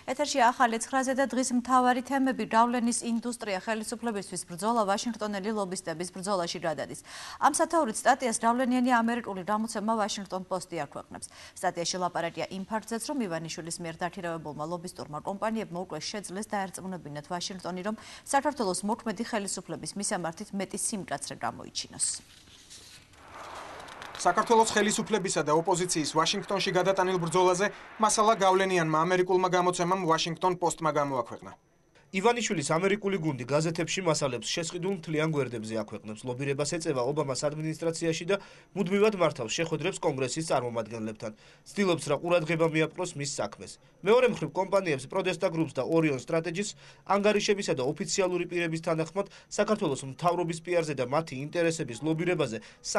ეთერში ახალი 9-ზე და დღის მთავარი თემები: გავლენის ინდუსტრია, ხელისუფლებისთვის ბრძოლა, ვაშინგტონელი ლობისტების ბრძოლაში რა დადის. ამ სათაურით სტატიას გავლენიანი ამერიკული გამოცემა Washington Post-ი აქვეყნებს. სტატიაში ლაპარაკია იმ ფაქტზეც, რომ ივანიშვილის მიერ დაქირავებულმა ლობისტურმა კომპანიებმა უკვე შეძლეს დაერწმუნებინათ ვაშინგტონი, რომ საქართველოს მოქმედი ხელისუფლების მისამართით მეტი სიმკაცრე გამოიჩინოს. საქართველოს ხელისუფლებისა და ოპოზიციის ვაშინგტონში გადატანილ ბრძოლაზე მასალა გავლენიანმა ამერიკულმა გამოცემამ Washington Post-მა გამოაქვეყნა. ივანიშვილის ამერიკული გუნდი გაზეთებში მასალებს შესყიდულ მთლიან გვერდებზე აქვეყნებს. ლობირებას ეწევა ობამას ადმინისტრაციაში და მუდმივად მართავს შეხვედრებს კონგრესის წარმომადგენლებთან. ცდილობს რა ყურადღება მიაპყროს მის საქმეს. მეორე მხრივ კომპანიებს პროდესტა გრუპს და ორიონ სტრატეჯის ანგარიშებისა და ოფიციალური პირების თანახმად საქართველოს მთავრობის პიარზე და მათი ინტერესების ლობირებაზე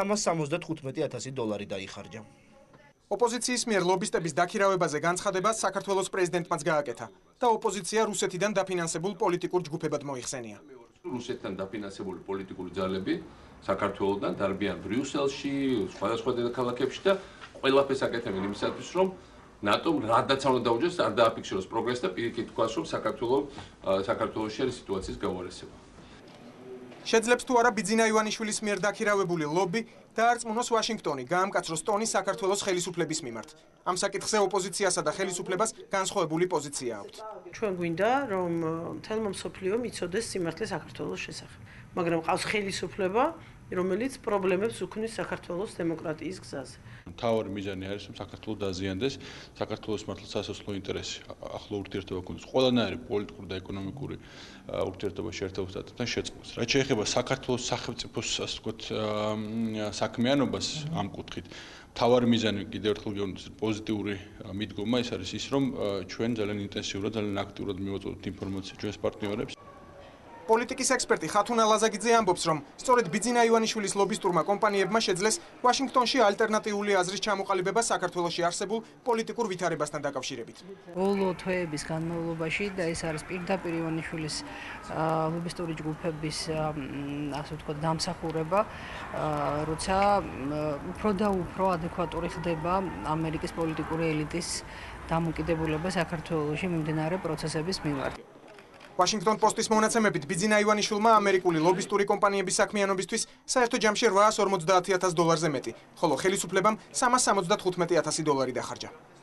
$375,000 დაიხარჯა. ოპოზიციის მიერ ლობისტების დაქირავებაზე განცხადება საქართველოს პრეზიდენტმაც გააკეთა და ოპოზიცია რუსეთიდან დაფინანსებულ პოლიტიკურ ჯგუფებად მოიხსენია. რუსეთიდან დაფინანსებული პოლიტიკური ძალები საქართველოსთან დარბიან ბრიუსელში, სხვადასხვა დედაქალაქებში და ყველაფერს აკეთებენ იმისათვის, რომ ნატომ რადაც უნდა დაუჯეროს, არ დააფიქსიროს პროგრესს და პირიქით თქვას, რომ საქართველოში არის სიტუაციის გაუარესება. შეძლებს თუ არა ბიძინა ივანიშვილის მიერ დაქირავებული ლობი დაარწმუნოს ვაშინგტონი, გაამკაცროს ტონი საქართველოს ხელისუფლების მიმართ. ამ საკითხზე ოპოზიციასა და ხელისუფლებას განსხვავებული პოზიცია აქვთ. ჩვენ გვინდა, რომ მთელმა მსოფლიომ იცოდეს სიმართლე საქართველოს შესახებ, მაგრამ ყავს ხელისუფლება, რომელიც პრობლემებს უქმნის საქართველოს დემოკრატიის გზაზე. მთავარი მიზანი არის, რომ საქართველოს დაზიანდეს, საქართველოს მართლა სასოფლო ინტერესი, ახლო ურთიერთობა გქონდეს, ყველანაირი პოლიტიკური და ეკონომიკური ურთიერთობა შეერთებასთან შეწყდეს. რაც შეეხება საქართველოს სახელმწიფოს, ასე ვთქვათ, საქმიანობას ამ კუთხით, მთავარი მიზანი კიდევ ერთხელ გეუბნებით, პოზიტიური მიდგომა ის არის ის, რომ ჩვენ ძალიან ინტენსიურად, ძალიან აქტიურად მივაწოდოთ ინფორმაციას ჩვენს პარტნიორებს. პოლიტიკის ექსპერტი ხათუნა ლაზაგიძე ამბობს, რომ სწორედ ბიძინა ივანიშვილის ლობისტურმა კომპანიებმა შეძლეს ვაშინგტონში ალტერნატიული აზრის ჩამოყალიბება საქართველოში არსებულ პოლიტიკურ ვითარებასთან დაკავშირებით. ბოლო თვეების განმავლობაში და ეს არის პირდაპირ ივანიშვილის ლობისტური ჯგუფების ასე ვთქვათ დამსახურება, როცა უფრო და უფრო ადეკვატური ხდება ამერიკის პოლიტიკური ელიტის დამოკიდებულება საქართველოში მიმდინარე პროცესების მიმართ. Washington Post-ის მონაცემებით ბიძინა ივანიშვილმა ამერიკული ლობისტური კომპანიების საქმიანობისთვის საერთო ჯამში $850,000 მეტი, ხოლო ხელისუფლებამ $375,000 დახარჯა.